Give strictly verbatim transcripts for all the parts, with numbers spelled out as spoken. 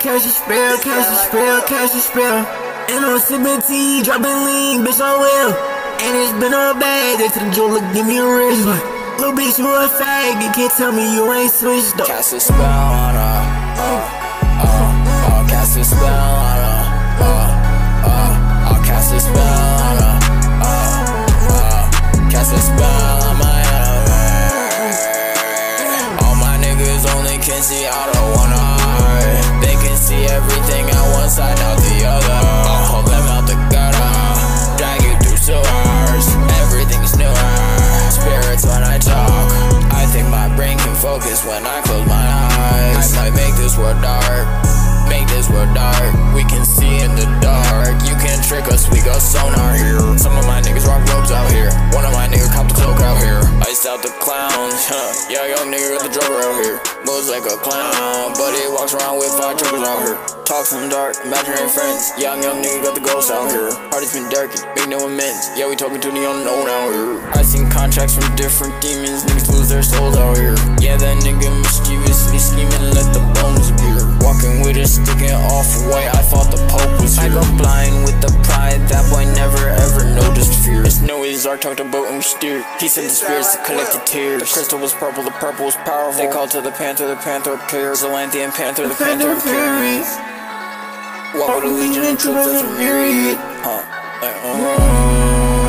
Cash is spell, cash is spell, cash is spell. And I'm sipping tea, dropping lean, bitch, I will. And it's been all bad, they to the jeweler, give me a wrist. Little bitch, you a fag, you can't tell me you ain't switched up. Cast a spell on her, uh, uh, uh, cast a spell on her, uh, uh, I'll cast a spell on her, uh, uh, cast a spell on my enemy. All my niggas only can see out of one eye. They can see everything at one side, not the other. I'll hold them out the gutter, drag you through sewers. Everything's newer, spirits when I talk. I think my brain can focus when I close my eyes. I might make this world dark, make this world dark. We can see in the dark. You can't trick us, we got sonar here. Some of my niggas rock robes out here. One of my niggas copped the cloak out here. Iced out the clowns, huh? Yeah, young nigga got the drummer out here. Moves like a clown, but he walks around with five truckers out here. Talk some dark, imaginary friends. Young, young nigga got the ghosts out here. Party's been dirty, make no amends. Yeah, we talking to the unknown out here. I seen contracts from different demons, niggas lose their souls out here. Yeah, that nigga mischievously scheming, let the bones appear. Walking with a stick and off-white, I thought the Pope was here. I go blind with the pride, that boy never ever noticed fear. It's no his Ark talked about and we steered. He sent the spirits to collect the tears. The crystal was purple, the purple was powerful. They called to the panther, the panther appears. The Atlantean panther, the panther appears. Walk with a legion and troops that's a myriad. Huh, like, uh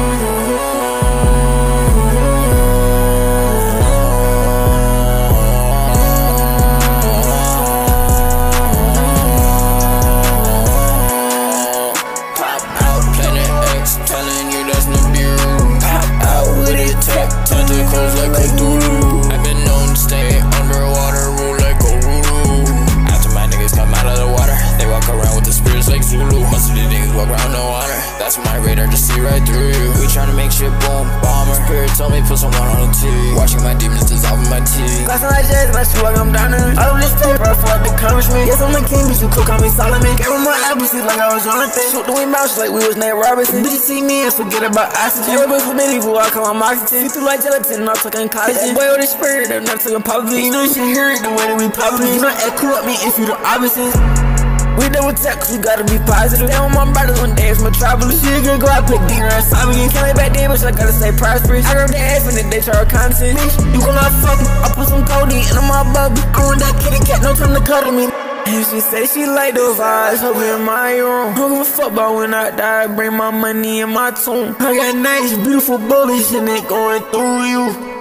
tentacles like a Thru. I've been known to stay underwater, rule like a Naruto. After my niggas come out of the water, they walk around with the spirits like Zulu. Most of these niggas walk around no honor. That's my radar, just see right through you. We tryna make shit boom, bomber. Spirit told me put someone on the T. Watching my demons dissolving my tea. Glass on my jazz, my shoe like I'm down in. All of this paper, I feel like the accomplishment. Yes, I'm the king, bitch, you cook on me Solomon. Gave him my apples, like I was on a thing. Shoot the wind mouse like we was Nate Robinson. Bitches see me and forget about oxygen. Everybody for medieval, I call my oxygen. You through like gelatin, not talking collagen. Boy, with the spirit, they're not talking publicly. You know you should hear it the way that we publicly. You know, echo up me if you the opposites. We double tap cause we gotta be positive. Down with my brothers one day, it's metropolis. She a good girl, I put D in her esophagus. Can't lay back there, but I gotta stay prosperous. I grab the ass and they try her content. Bitch, you gon' not fuck me, I put some codeine in my bubble. I want that kitty cat, no time to cuddle me. And she say she like the vibes, hope in my room. Don't give a fuck about when I die, bring my money in my tomb. I got nice, beautiful bullets and it going through you.